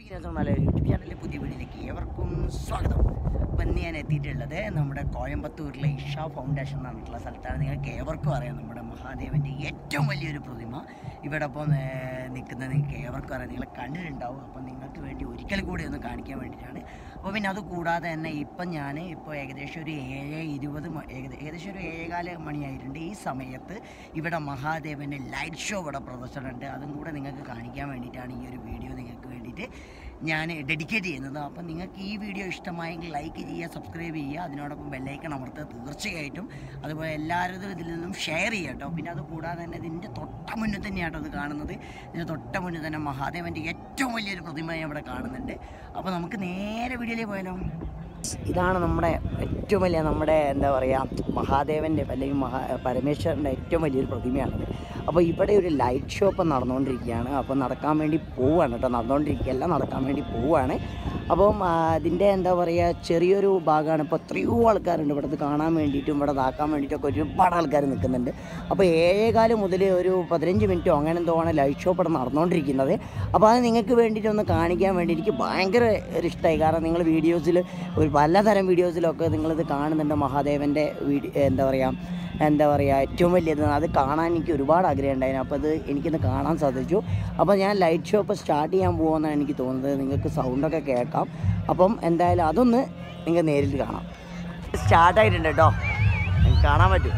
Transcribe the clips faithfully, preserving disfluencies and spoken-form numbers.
YouTube ചാനലിലെ പുതിയ വീഡിയോയിലേക്ക് ഏവർക്കും സ്വാഗതം. അപ്പം ഇന്ന് ഞാൻ എത്തിയിട്ടുള്ളത് നമ്മുടെ കോയമ്പത്തൂരിലെ ഇഷ ഫൗണ്ടേഷൻ എന്ന് പറഞ്ഞിട്ടുള്ള സ്ഥലത്താണ്. നിങ്ങൾക്ക് ഏവർക്കും അറിയാം, നമ്മുടെ മഹാദേവൻ്റെ ഏറ്റവും വലിയൊരു പ്രതിമ ഇവിടെ ഇപ്പോൾ നിൽക്കുന്നത് നിങ്ങൾക്ക് ഏവർക്കും അറിയാം, നിങ്ങൾ കണ്ടിട്ടുണ്ടാവും. അപ്പം നിങ്ങൾക്ക് വേണ്ടി ഒരിക്കൽ കൂടി ഒന്ന് കാണിക്കാൻ വേണ്ടിയിട്ടാണ്. അപ്പോൾ പിന്നെ അത് കൂടാതെ തന്നെ ഇപ്പം ഞാൻ ഇപ്പോൾ ഏകദേശം ഒരു ഏഴ് ഇരുപത് ഏകദേശം ഒരു ഏഴേകാല് മണിയായിട്ടുണ്ട്. ഈ സമയത്ത് ഇവിടെ മഹാദേവൻ്റെ ലൈറ്റ് ഷോ ഇവിടെ പ്രദർശനമുണ്ട്. അതും കൂടെ നിങ്ങൾക്ക് കാണിക്കാൻ വേണ്ടിയിട്ടാണ് ഈ ഒരു വീഡിയോ നിങ്ങൾക്ക് വേണ്ടിയിട്ട് ഞാൻ ഡെഡിക്കേറ്റ് ചെയ്യുന്നത്. അപ്പം നിങ്ങൾക്ക് ഈ വീഡിയോ ഇഷ്ടമായെങ്കിൽ ലൈക്ക് ചെയ്യുക, സബ്സ്ക്രൈബ് ചെയ്യുക, അതിനോടൊപ്പം ബെല്ലൈക്കൺ അമർത്തുക തീർച്ചയായിട്ടും. അതുപോലെ എല്ലാവരും ഇതിൽ നിന്നും ഷെയർ ചെയ്യുക കേട്ടോ. പിന്നെ അത് കൂടാതെ തന്നെ ഇതിൻ്റെ തൊട്ട മുന്നിൽ തന്നെയാട്ടോ അത് കാണുന്നത്. ഇതിൻ്റെ തൊട്ട മുന്നിൽ തന്നെ മഹാദേവൻ്റെ ഏറ്റവും വലിയൊരു പ്രതിമ ഞാൻ ഇവിടെ കാണുന്നുണ്ട്. അപ്പോൾ നമുക്ക് നേരെ വീഡിയോയിലേക്ക് പോയാലോ. ഇതാണ് നമ്മുടെ ഏറ്റവും വലിയ നമ്മുടെ എന്താ പറയുക മഹാദേവൻ്റെ അല്ലെങ്കിൽ മഹാ പരമേശ്വരൻ്റെ ഏറ്റവും വലിയൊരു പ്രതിമയാണത്. അപ്പോൾ ഇവിടെ ഒരു ലൈറ്റ് ഷോ ഇപ്പം നടന്നുകൊണ്ടിരിക്കുകയാണ്. അപ്പോൾ നടക്കാൻ വേണ്ടി പോവുകയാണ് കേട്ടോ, നടന്നുകൊണ്ടിരിക്കുകയല്ല നടക്കാൻ വേണ്ടി പോവുകയാണ്. അപ്പം അതിൻ്റെ എന്താ പറയുക ചെറിയൊരു ഭാഗമാണ്. ഇപ്പോൾ എത്രയോ ആൾക്കാരുണ്ട് ഇവിടെ കാണാൻ വേണ്ടിയിട്ടും ഇവിടെ ഇതാക്കാൻ വേണ്ടിയിട്ടൊക്കെ ഒരുപാട് ആൾക്കാർ നിൽക്കുന്നുണ്ട്. അപ്പോൾ ഏഴേകാല് മുതൽ ഒരു പതിനഞ്ച് മിനിറ്റോ അങ്ങനെ എന്തോ ആണ് ലൈറ്റ് ഷോ ഇവിടെ നടന്നുകൊണ്ടിരിക്കുന്നത്. അപ്പോൾ അത് നിങ്ങൾക്ക് വേണ്ടിയിട്ടൊന്ന് കാണിക്കാൻ വേണ്ടി എനിക്ക് ഭയങ്കര ഒരു ഇഷ്ടമായി. കാരണം നിങ്ങൾ വീഡിയോസിൽ ഒരു പലതരം വീഡിയോസിലൊക്കെ നിങ്ങളിത് കാണുന്നുണ്ട്. മഹാദേവൻ്റെ വീഡിയോ എന്താ പറയുക എന്താ പറയുക ഏറ്റവും വലിയത് അത് കാണാൻ എനിക്ക് ഒരുപാട് ആഗ്രഹം ഉണ്ടായിരുന്നു. അപ്പോൾ അത് എനിക്കിന്ന് കാണാൻ സാധിച്ചു. അപ്പോൾ ഞാൻ ലൈറ്റ് ഷോ ഇപ്പോൾ സ്റ്റാർട്ട് ചെയ്യാൻ പോകുമെന്നാണ് എനിക്ക് തോന്നുന്നത്. നിങ്ങൾക്ക് സൗണ്ടൊക്കെ കേൾക്കാം. അപ്പം എന്തായാലും അതൊന്ന് നിങ്ങൾ നേരിൽ കാണാം. സ്റ്റാർട്ടായിട്ടുണ്ട് കേട്ടോ, കാണാൻ പറ്റും.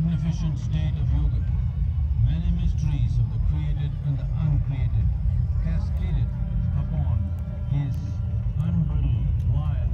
magnificent state of yoga. Many mysteries of the created and the uncreated cascaded upon his unbridled, wild